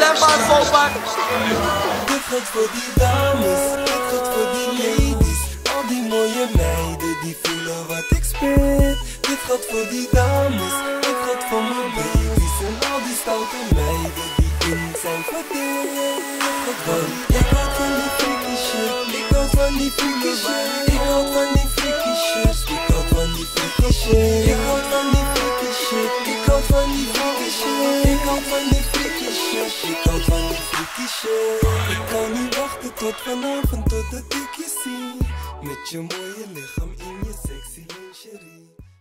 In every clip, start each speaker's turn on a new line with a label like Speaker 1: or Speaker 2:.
Speaker 1: lembaar zomaar.
Speaker 2: Dit gaat voor die dames, dit gaat voor die ladies. Al die mooie meiden die voelen wat ik spit. Dit gaat voor die dames, dit gaat voor mijn baby's. En al die stoute meiden die in zijn verdeeld. Ik houd van die freaky shit, ik houd van die freaky shit. Ik houd van die freaky shit, ik houd van die freaky shit. Ik houd van die freaky shit, ik houd van die freaky shit. Ik houd van die freaky shit, ik houd van die freaky shit. Ik kan niet wachten tot vanavond totdat ik je zie. Met je mooie lichaam in je sexy lingerie.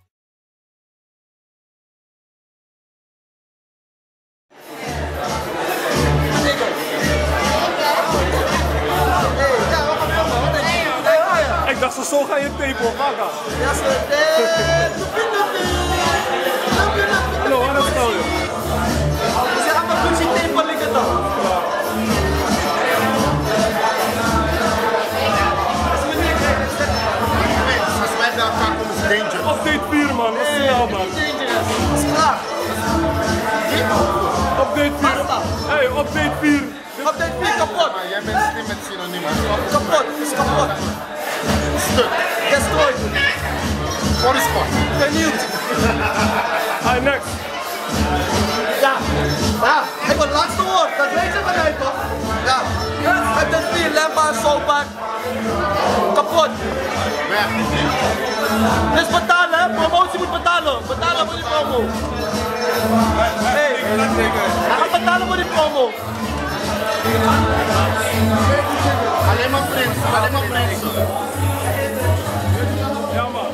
Speaker 3: Ik dacht zo ga je tape op, Maga.
Speaker 1: Ja, zo.
Speaker 3: Hallo, wat is het?
Speaker 1: Ze gaan maar goed zien tape liggen dan.
Speaker 4: Als wij bij elkaar komen is het dangerous.
Speaker 3: Update 4 man, wat is het nou man?
Speaker 1: Dat is klaar.
Speaker 3: Update 4. Hey, update 4.
Speaker 1: Update 4 kapot.
Speaker 4: Maar jij bent slim met synoniemen.
Speaker 1: Kapot, is kapot.
Speaker 4: Stuk.
Speaker 1: Destroyed.
Speaker 4: Body spot.
Speaker 1: Vernieuwd.
Speaker 3: Hi, next.
Speaker 1: Ja. Ja. Ik wil het laatste woord. Dat weet je van mij toch? Ja. Update 4 lembaar zomaar. Kapot.
Speaker 4: Weg.
Speaker 1: Dus betalen, hè? Promotie moet betalen. Betalen voor die promo. Hey, hij gaat betalen voor die promo.
Speaker 4: Alleen maar prins. Alleen maar prins.
Speaker 3: Ja man.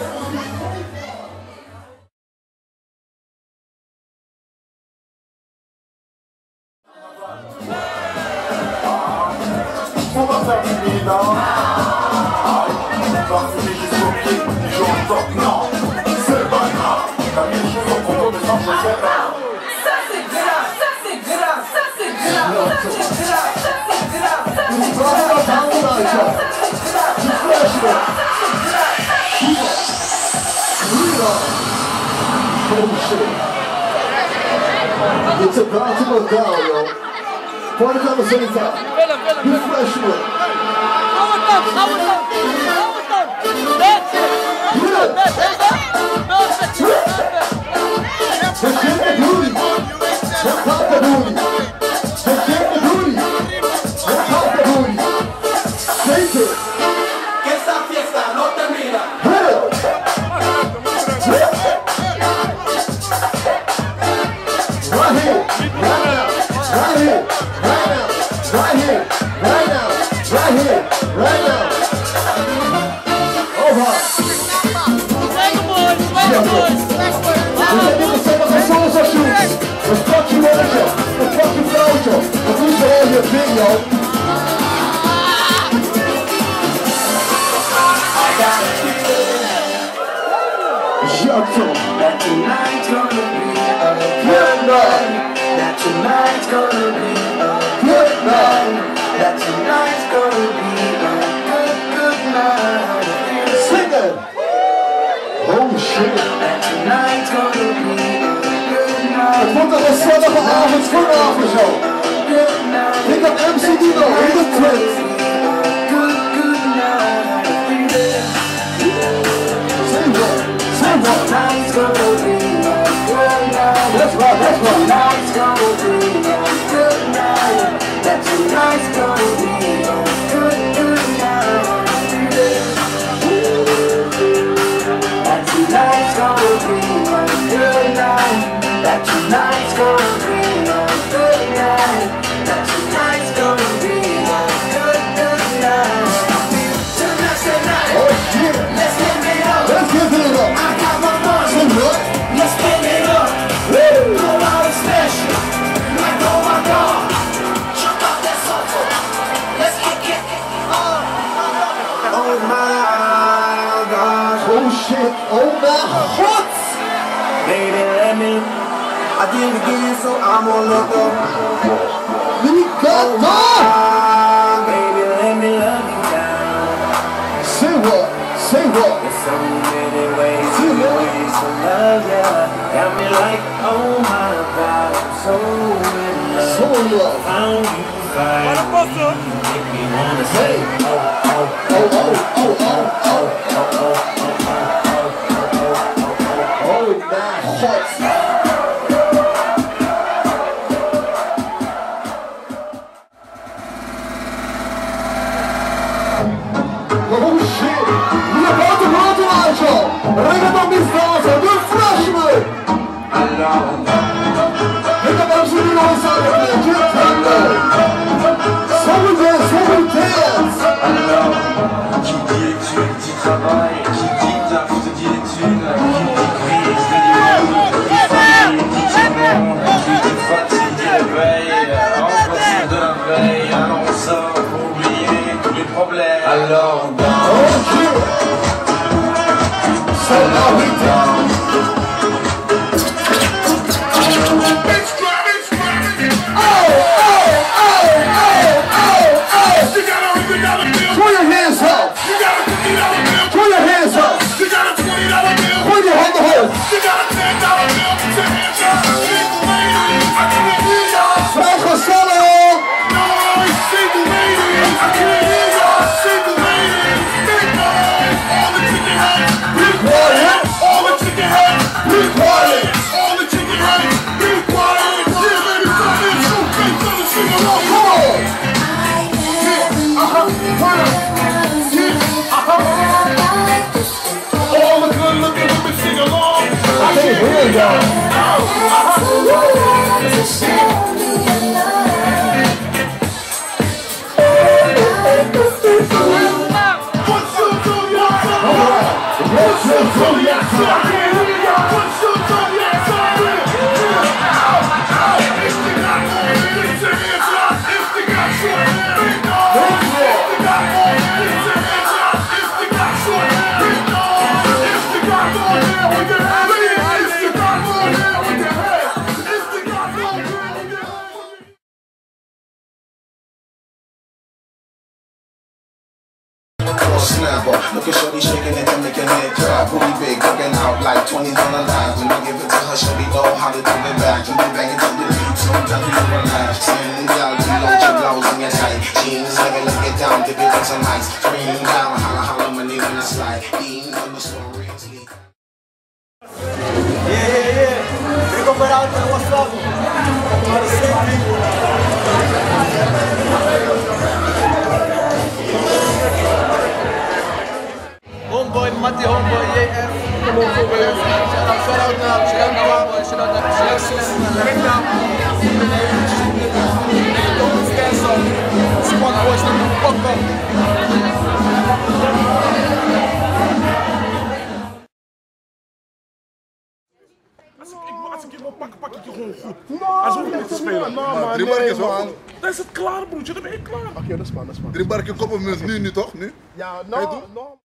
Speaker 5: It's about to go down, yo. Party conversation time. Be fresh with it.
Speaker 1: Hou het dan, hou het dan. Hou het dan. That's it. That's it.
Speaker 5: Begin the booty. Let's pop the booty. Begin the booty. Let's pop the booty. Take it.
Speaker 2: Que esta fiesta no termina.
Speaker 5: Hell. Right here. Right now. Right here. Right now. Right here. Right now. Right here. Right now. Over. Let's fuck you over. Let's fuck you over. Let's lose all your big, yo.
Speaker 2: That tonight's gonna be a good night. That tonight's gonna be a good night. That tonight's gonna be a good night.
Speaker 5: Sing it. Oh shit.
Speaker 2: That tonight's gonna be a good night.
Speaker 5: Het wordt een gezellige avond vanavond, zo. Ik heb MC Dino in de twins.
Speaker 2: Good night.
Speaker 5: Sing it. Sing it.
Speaker 2: Tonight's gonna be a good night.
Speaker 5: Let's rock, let's rock.
Speaker 2: Tonight's gonna be a good night. That tonight's gonna be a good night. That tonight's gonna be a good night. That tonight's gonna be a good night. That tonight's gonna be a good night. Tonight's the night.
Speaker 5: Oh shit.
Speaker 2: Let's give it up.
Speaker 5: Let's give it up.
Speaker 2: I got my money.
Speaker 5: Sing it.
Speaker 2: Let's spin it up.
Speaker 5: Woo.
Speaker 2: Go out and special. Like oh my God. Jump out that sofa. Let's kick it. Oh my gosh.
Speaker 5: Oh shit. Oh my hot.
Speaker 2: Baby, let me. I did it again, so I'm gonna let go.
Speaker 5: We got that.
Speaker 2: Baby, let me love you down.
Speaker 5: Say what? Say over.
Speaker 2: There's so many ways to love ya. Got me like, oh my God, I'm so in love.
Speaker 5: So in love.
Speaker 2: Found you finally. Make me wanna say, oh, oh, oh, oh, oh, oh, oh, oh, oh,
Speaker 5: Oh, my heart. Oh shit! We about to go to Nacho! Reggaeton Mistazo, the freshman! Ainda vamos subir no lançamento, né? De tango! Sobe dance!
Speaker 2: Qui dit études, dit travail, qui dit taf, te dit études, qui dit crise, te dit monde, qui dit famille, dit monde, qui dit fatigue, dit réveil, en fonction de la veille, alors on sort pour oublier tous les problèmes. Alors on danse.
Speaker 5: Oh shit! So now we dance! Throw your hands up! Throw your hands up! Point your hand to hold! Franco Solo!
Speaker 6: Snapper, look at shorty shaking it and making it clap. Booty big, cooking out like $20 lives. When I give it to her, shorty know how to do it back. And be banging to the beat, so down to the relax. Sing down, you know your blows in your tight jeans. Like it, look it down, dip it in some ice. Scream down, holla, holla, money when it's like being on the story.
Speaker 1: Yeah. Big up around there, what's up? All the same people. Homeboy, Matty Homeboy, JF. Shout out now, shout out Homeboy, shout out Don't stand so. Squad boys, the fuck up.
Speaker 3: Als ik je wil pakken, pak ik je gewoon goed. Als we niet te spelen.
Speaker 4: Drie barkjes man.
Speaker 3: Dan is het klaar, broertje. Dan ben je klaar.
Speaker 4: Drie barkjes kop op nu toch? Nu?
Speaker 7: Ja, no.